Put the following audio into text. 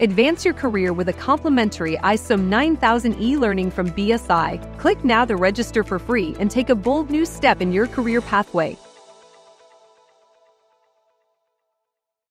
Advance your career with a complimentary ISO 9000 e-learning from BSI. Click now to register for free and take a bold new step in your career pathway.